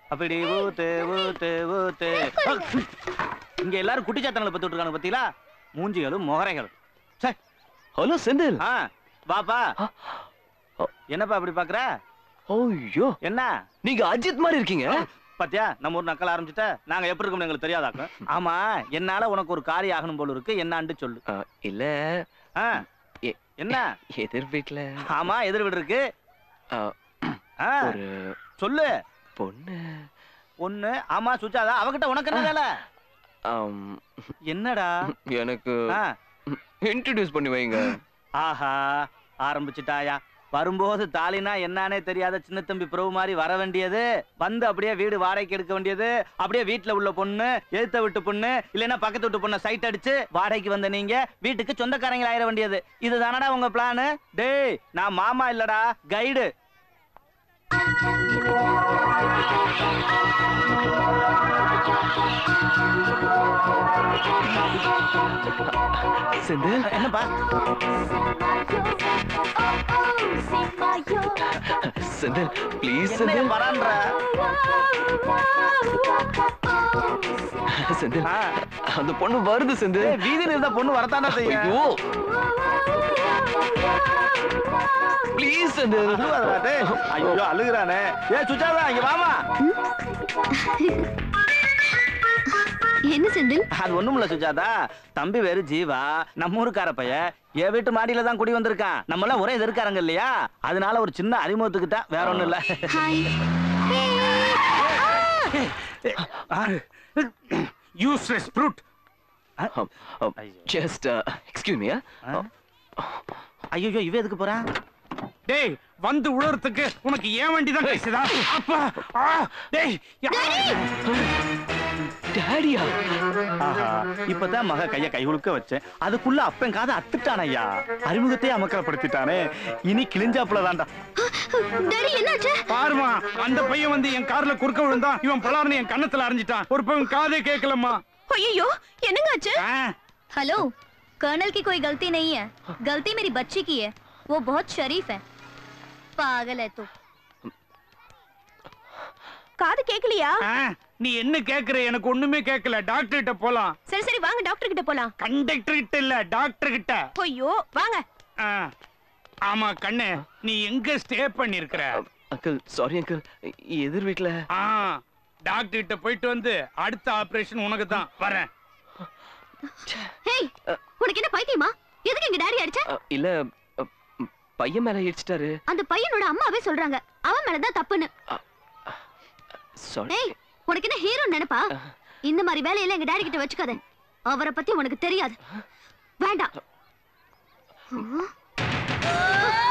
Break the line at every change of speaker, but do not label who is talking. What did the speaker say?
அப்படி ஊத்து ஊத்து ஊத்து. இங்க எல்லாரும் குட்டி சாத்தனங்களை பத்தி விட்டுருக்காங்க பத்தியா? மூஞ்சிகளும் முகரைகளும்.
ஹலோ செந்தில்.
வாப்பா. என்னப்பா அப்படி பாக்குற?
ஐயோ
என்ன
நீங்க அஜித் மாதிரி இருக்கீங்க.
பாத்தியா நம்ம ஊர் நக்கல் ஆரம்பிச்சுட்ட. நாங்க எப்படி இருக்கோம்னு எங்களுக்கு தெரியாதாக்க. ஆமா என்னால உனக்கு ஒரு காரியம் ஆகணும் போல இருக்கு. என்னான்னு சொல்லு.
இல்ல
என்ன
எதிர் வீட்ல.
ஆமா எதிர் வீடு இருக்கு.
ஒரு
சொல்லு.
பொண்ணு.
ஆமா சுச்சாதா. அவகிட்ட உனக்கு என்ன வேலை? என்னடா?
எனக்கு இன்ட்ரோடியூஸ் பண்ணி வைங்க.
ஆஹா ஆரம்பிச்சுட்டாயா. வரும்போது தாலினா என்னன்னே தெரியாத சின்ன தம்பி பிரபு மாதிரி வர வேண்டியது. வந்து அப்படியே வீடு வாடகைக்கு எடுக்க வேண்டியது. அப்படியே வீட்டுல உள்ள பொண்ணு, எழுத்த விட்டு பொண்ணு, இல்லைன்னா பக்கத்து விட்டு பொண்ணை சைட் அடிச்சு வாடகைக்கு வந்த நீங்க வீட்டுக்கு சொந்தக்காரங்க ஆயிட வேண்டியது. இதுதானடா உங்க பிளானு? டேய் நான் மாமா இல்லடா, கைடு.
செந்தில்
என்னப்பா?
செந்தில் ப்ளீஸ் செந்தில்
வரான்டா.
செந்தில் அந்த பொண்ணு வருது செந்தில்.
வீதியில இருந்த பொண்ணு வரத்தானே செய்யும்.
ஐயோ ப்ளீஸ் செந்தில்.
ஐயோ அழுகுறானே. ஏ சுஜாதா இங்க வாமா.
என்ன செந்தில்?
அது ஒண்ணுமில்ல சுஜாதா. தம்பி வேறு ஜீவா, நம்ம ஊருக்கார பையன். என் வீட்டு மாடியில தான் குடி வந்திருக்கான். நம்ம எல்லாம் ஒரே எதிர்க்காரங்க இல்லையா? அதனால ஒரு சின்ன அறிமுகத்துக்கு தான், வேற ஒண்ணும் இல்ல.
Useless brute.
Just excuse me.
ஐயோ இவ எதுக்கு போறான்?
டேய் வந்து உழறதுக்கு உனக்கு ஏன் வண்டி தான் பேசுதா? அப்பா டேய்
டாடியா.
இப்பதான் மக கைய கை உழுக்க வச்சேன். அதுக்குள்ள அப்பன் காதை அத்துட்டான் ஐயா. அறிமுகத்தையே அமக்கலப்படுத்திட்டானே. இனி கிழிஞ்சாப்புல தான்டா.
பாருமா அந்த பையன் வந்து என் கார்ல குறுக்க விழுந்தான். இவன் பலார்னு என் கண்ணத்துல அரைஞ்சிட்டான். ஒரு பையன் காதே கேட்கலம்மா.
ஐயோ என்னங்க ஆச்சு?
हेलो कर्नल की कोई गलती नहीं है. गलती मेरी बच्ची की है. वो बहुत शरीफ है. पागल है तू.
காது கேக்கலையா?
நீ என்ன கேக்குற? எனக்கு ஒண்ணுமே கேட்கல. டாக்டர் கிட்ட போலாம்.
சரி சரி வாங்க டாக்டர் கிட்ட போலாம்.
கண்டக்டர் கிட்ட இல்ல டாக்டர் கிட்ட.
ஐயோ வாங்க.
ஆமா கண்ணு நீ எங்க ஸ்டே பண்ணிருக்கிற?
அங்கிள் சாரி அங்கிள் எதிர் வீட்ல.
டாக்டர் கிட்ட போயிட்டு வந்து அடுத்த ஆபரேஷன் உனக்கு தான். வரேன்.
ஹேய் உனக்கு என்ன பைத்தியமா? எதுக்கு எங்க டாடி அடிச்ச?
இல்ல பையன் மேல இடிச்சிட்டாரு.
அந்த பையனோட அம்மாவே சொல்றாங்க அவன் மேல தான் தப்புன்னு.
சாரி.
ஏய் உனக்கு என்ன ஹீரோ நினைப்பா? இந்த மாதிரி வேலையில எங்க டாடி கிட்ட வச்சுக்காத. அவரை பத்தி உனக்கு தெரியாது. வேண்டாம்.